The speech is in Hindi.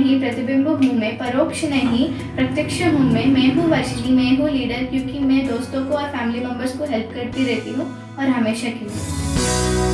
नहीं प्रतिबिंब हूँ मैं, परोक्ष नहीं प्रत्यक्ष हूँ मैं हूँ वर्षिनी, मैं हूँ लीडर, क्योंकि मैं दोस्तों को और फैमिली मेम्बर्स को हेल्प करती रहती हूँ और हमेशा की हूँ।